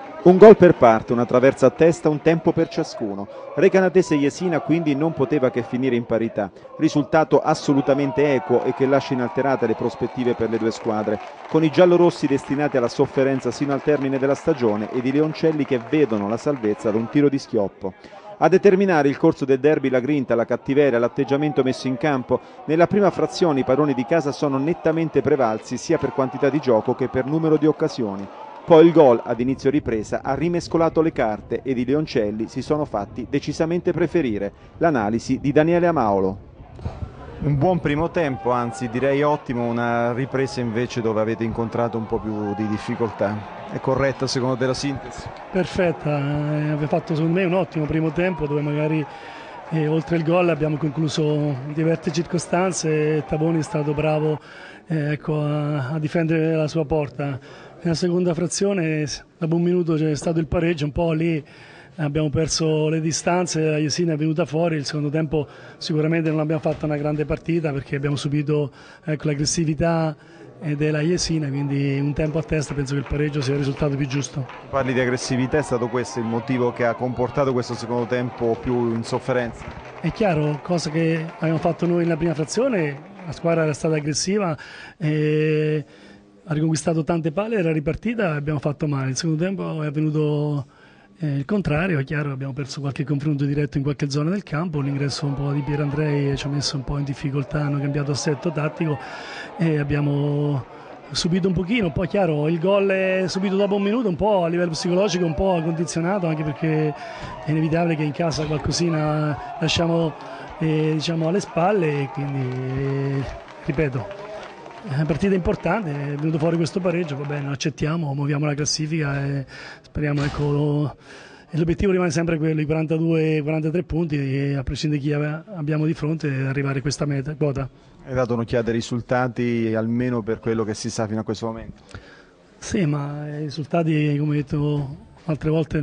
Un gol per parte, una traversa a testa, un tempo per ciascuno. Recanatese-Jesina quindi non poteva che finire in parità. Risultato assolutamente equo e che lascia inalterate le prospettive per le due squadre, con i giallorossi destinati alla sofferenza sino al termine della stagione ed i leoncelli che vedono la salvezza da un tiro di schioppo. A determinare il corso del derby la grinta, la cattiveria, l'atteggiamento messo in campo. Nella prima frazione i padroni di casa sono nettamente prevalsi sia per quantità di gioco che per numero di occasioni. Poi il gol ad inizio ripresa ha rimescolato le carte ed i leoncelli si sono fatti decisamente preferire. L'analisi di Daniele Amaolo. Un buon primo tempo, anzi direi ottimo, una ripresa invece dove avete incontrato un po' più di difficoltà. È corretta secondo te la sintesi? Perfetta, aveva fatto secondo me un ottimo primo tempo dove magari oltre il gol abbiamo concluso in diverse circostanze e Tavoni è stato bravo ecco, a difendere la sua porta. Nella seconda frazione, dopo un minuto c'è stato il pareggio, un po' lì abbiamo perso le distanze, la Jesina è venuta fuori, il secondo tempo sicuramente non abbiamo fatto una grande partita perché abbiamo subito ecco, l'aggressività della Jesina, quindi un tempo a testa penso che il pareggio sia il risultato più giusto. Parli di aggressività, è stato questo il motivo che ha comportato questo secondo tempo più in sofferenza? È chiaro, cosa che abbiamo fatto noi nella prima frazione, la squadra era stata aggressiva e ha riconquistato tante palle, era ripartita e abbiamo fatto male. Il secondo tempo è avvenuto il contrario, è chiaro, abbiamo perso qualche confronto diretto in qualche zona del campo, l'ingresso un po' di Pierandrei ci ha messo un po' in difficoltà, hanno cambiato assetto tattico e abbiamo subito un pochino, poi chiaro il gol è subito dopo un minuto, un po' a livello psicologico un po' condizionato, anche perché è inevitabile che in casa qualcosina lasciamo diciamo alle spalle e quindi ripeto. È una partita importante, è venuto fuori questo pareggio, va bene, lo accettiamo, muoviamo la classifica e speriamo, ecco, l'obiettivo rimane sempre quello, i 42-43 punti, e a prescindere di chi abbiamo di fronte, arrivare a questa quota. Hai dato un'occhiata ai risultati, almeno per quello che si sa fino a questo momento? Sì, ma i risultati, come ho detto altre volte,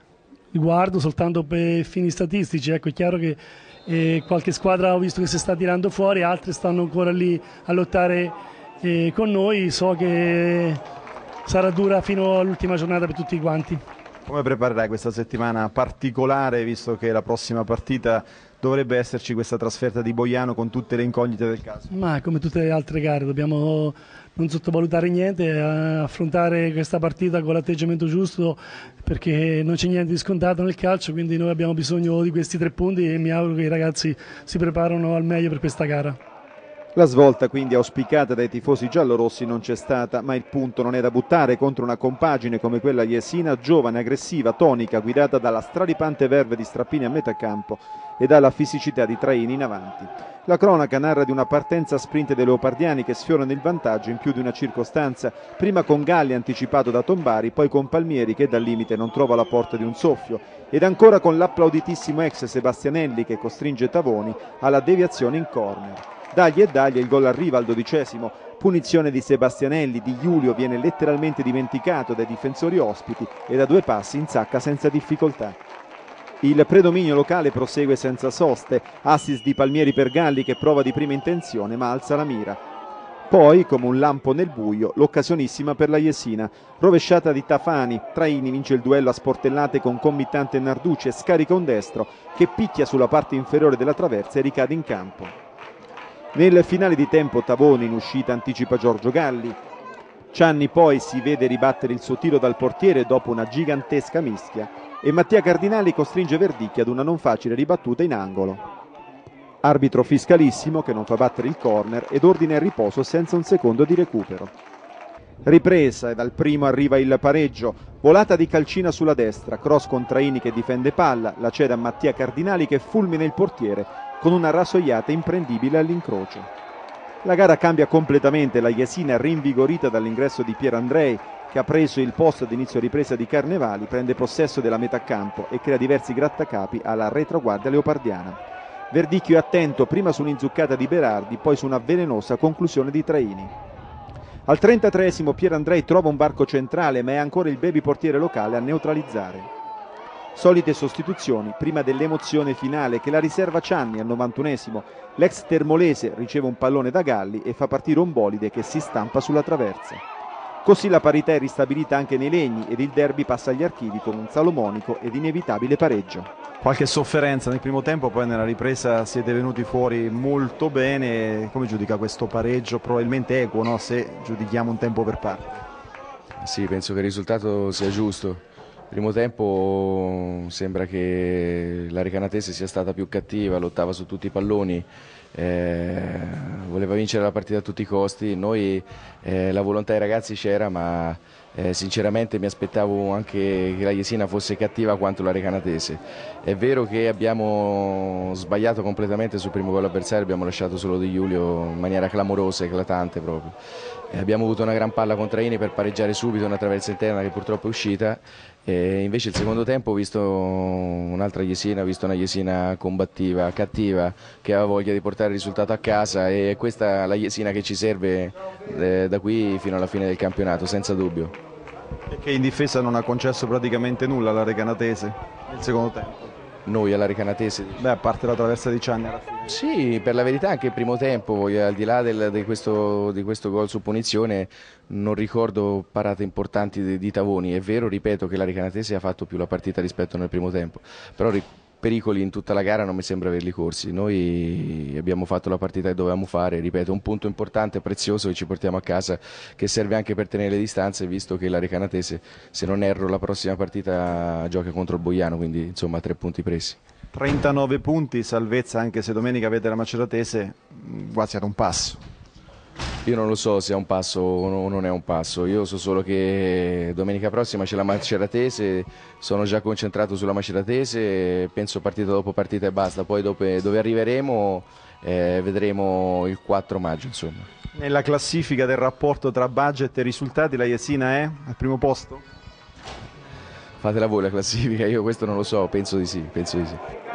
li guardo soltanto per fini statistici, ecco, è chiaro che qualche squadra ho visto che si sta tirando fuori, altre stanno ancora lì a lottare con noi, so che sarà dura fino all'ultima giornata per tutti quanti. Come preparerai questa settimana particolare, visto che la prossima partita dovrebbe esserci questa trasferta di Boiano con tutte le incognite del caso? Ma come tutte le altre gare dobbiamo non sottovalutare niente, affrontare questa partita con l'atteggiamento giusto perché non c'è niente di scontato nel calcio, quindi noi abbiamo bisogno di questi 3 punti e mi auguro che i ragazzi si preparino al meglio per questa gara. La svolta quindi auspicata dai tifosi giallorossi non c'è stata, ma il punto non è da buttare contro una compagine come quella jesina, giovane, aggressiva, tonica, guidata dalla straripante verve di Strappini a metà campo e dalla fisicità di Traini in avanti. La cronaca narra di una partenza sprint dei leopardiani che sfiorano il vantaggio in più di una circostanza, prima con Galli anticipato da Tombari, poi con Palmieri che dal limite non trova la porta di un soffio ed ancora con l'applauditissimo ex Sebastianelli che costringe Tavoni alla deviazione in corner. Dagli il gol arriva al 12°, punizione di Sebastianelli, Di Giulio viene letteralmente dimenticato dai difensori ospiti e da 2 passi insacca senza difficoltà. Il predominio locale prosegue senza soste, assist di Palmieri per Galli che prova di prima intenzione ma alza la mira. Poi, come un lampo nel buio, l'occasionissima per la Jesina, rovesciata di Tafani, Traini vince il duello a sportellate con Committante e Narducci e scarica un destro che picchia sulla parte inferiore della traversa e ricade in campo. Nel finale di tempo Tavoni in uscita anticipa Giorgio Galli. Cianni poi si vede ribattere il suo tiro dal portiere dopo una gigantesca mischia e Mattia Cardinali costringe Verdicchia ad una non facile ribattuta in angolo. Arbitro fiscalissimo che non fa battere il corner ed ordina il riposo senza un secondo di recupero. Ripresa e dal primo arriva il pareggio, volata di Calcina sulla destra, cross con Traini che difende palla, la cede a Mattia Cardinali che fulmina il portiere con una rasoiata imprendibile all'incrocio. La gara cambia completamente, la Jesina rinvigorita dall'ingresso di Pierandrei che ha preso il posto ad inizio ripresa di Carnevali, prende possesso della metà campo e crea diversi grattacapi alla retroguardia leopardiana. Verdicchio è attento prima su un'inzuccata di Berardi, poi su una velenosa conclusione di Traini. Al 33° Pierandrei trova un varco centrale ma è ancora il baby portiere locale a neutralizzare. Solite sostituzioni prima dell'emozione finale che la riserva Cianni al 91°. L'ex termolese riceve un pallone da Galli e fa partire un bolide che si stampa sulla traversa. Così la parità è ristabilita anche nei legni ed il derby passa agli archivi con un salomonico ed inevitabile pareggio. Qualche sofferenza nel primo tempo, poi nella ripresa siete venuti fuori molto bene. Come giudica questo pareggio? Probabilmente equo, no? Se giudichiamo un tempo per parte. Sì, penso che il risultato sia giusto. Primo tempo sembra che la Recanatese sia stata più cattiva, lottava su tutti i palloni, voleva vincere la partita a tutti i costi. Noi la volontà dei ragazzi c'era, ma sinceramente mi aspettavo anche che la Jesina fosse cattiva quanto la Recanatese. È vero che abbiamo sbagliato completamente sul primo gol avversario, abbiamo lasciato solo Di Giulio in maniera clamorosa, eclatante proprio. Abbiamo avuto una gran palla contra Ini per pareggiare subito, una traversa interna che purtroppo è uscita. Invece il secondo tempo ho visto un'altra Jesina, ho visto una Jesina combattiva, cattiva, che aveva voglia di portare il risultato a casa, e questa è la Jesina che ci serve da qui fino alla fine del campionato, senza dubbio. E che in difesa non ha concesso praticamente nulla alla Recanatese nel secondo tempo. Noi alla Recanatese? Beh, a parte la traversa di Cianni alla fine. Sì, per la verità anche il primo tempo, al di là di questo gol su punizione, non ricordo parate importanti di Tavoni. È vero, ripeto, che la Recanatese ha fatto più la partita rispetto nel primo tempo, però pericoli in tutta la gara non mi sembra averli corsi. Noi abbiamo fatto la partita che dovevamo fare, ripeto, un punto importante, prezioso che ci portiamo a casa, che serve anche per tenere le distanze, visto che la Recanatese, se non erro, la prossima partita gioca contro il Boiano, quindi insomma 3 punti presi. 39 punti, salvezza anche se domenica avete la Maceratese, quasi ad un passo. Io non lo so se è un passo o non è un passo, io so solo che domenica prossima c'è la Maceratese, sono già concentrato sulla Maceratese, penso partita dopo partita e basta, poi dove arriveremo vedremo il 4 maggio insomma. Nella classifica del rapporto tra budget e risultati la Jesina è al primo posto? Fatela voi la classifica, io questo non lo so, penso di sì, penso di sì.